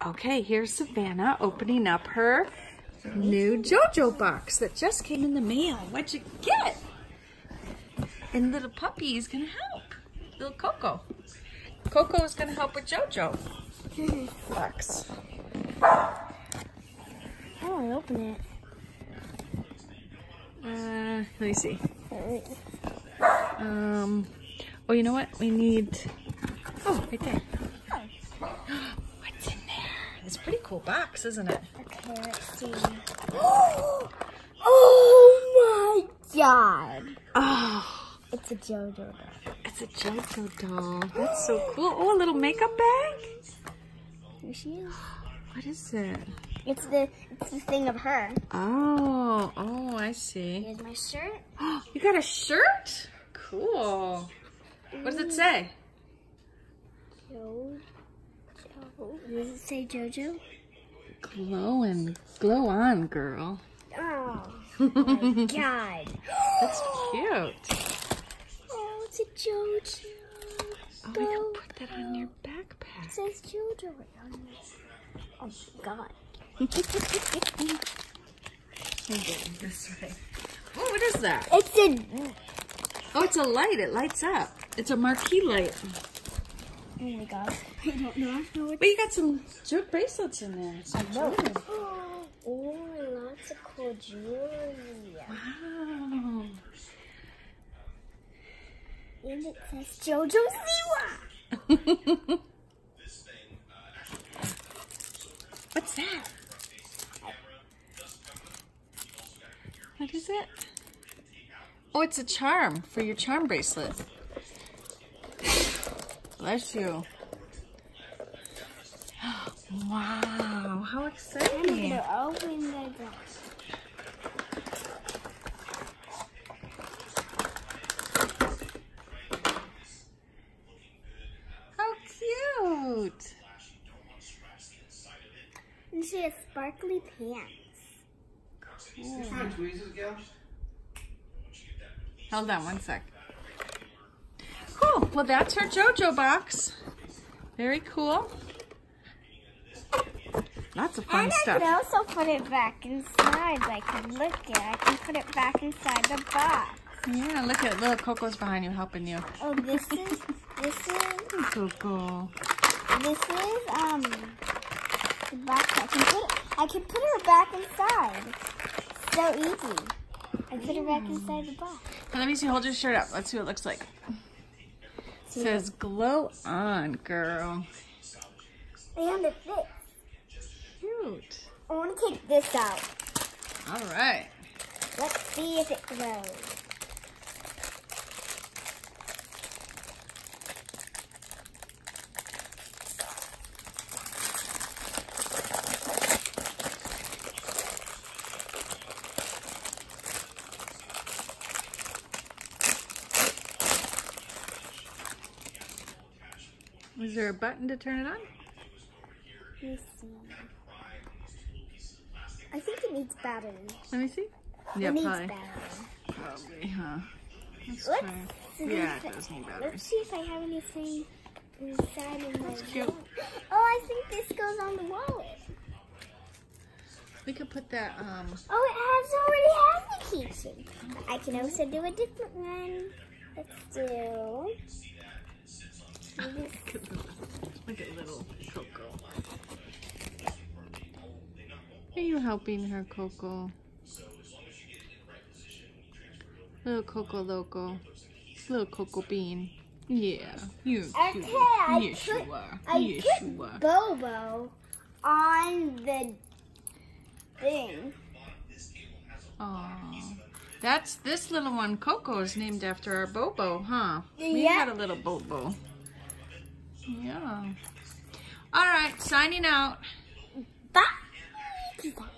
Okay, here's Savannah opening up her new JoJo box that just came in the mail. What'd you get? And little puppy is gonna help. Little Coco. Coco is gonna help with JoJo box. How do I open it? Let me see. Oh, you know what? We need. Oh, right there. What's in there? It's a pretty cool box, isn't it? Okay, let's see. Oh my god! Oh, It's a JoJo doll. it's a JoJo doll. That's so cool. Oh, a little makeup bag. Here she is. What is it? It's the thing of her. Oh, I see. Here's my shirt. You got a shirt? Cool. What does it say? JoJo. Does it say JoJo? Glow on, girl. Oh my god. That's cute. Oh, it's a JoJo. Oh, we can put that on your backpack. It says JoJo right on this. Oh my god. This way. Oh, what is that? It's a... Oh, it's a light. It lights up. It's a marquee light. Oh my gosh. I don't know. But you got some jewelry bracelets in there. Some jewelry. Oh, lots of cool jewelry. Wow. And it says Jojo Siwa. What's that? What is it? Oh, it's a charm for your charm bracelet. Bless you. Wow, how exciting. I'm gonna open the box. How cute. And she has sparkly pants. Cool. Hold on one sec. Cool. Well, that's her JoJo box. Very cool. Lots of fun stuff. And I could also put it back inside. I could look it. I can put it back inside the box. Yeah, look at little Coco's behind you helping you. Oh, this is Coco. the box. I can put her back inside. So easy. I put her back inside the box. Now, let me see. Hold your shirt up. Let's see what it looks like. It says glow on, girl. And it fits. Cute. I want to take this out. All right. Let's see if it glows. Is there a button to turn it on? Let me see. I think it needs battery. Let me see. Yeah, It needs probably. battery. Probably, huh? Let's Let's try. see Yeah, if it does need batteries. Let's see if I have anything inside of my That's cute. wallet. Oh, I think this goes on the wallet. We could put that, Oh, it already has the keychain. I can also do a different one. Let's do... Look at little Coco. Are you helping her, Coco? Little Coco Loco. Little Coco Bean. Yeah, you're cute. Okay, Yes, you are. I Yes, put you are. Bobo on the thing. Aww. This little one, Coco, is named after our Bobo, huh? We Yeah. had a little Bobo. Yeah. All right, signing out. Bye.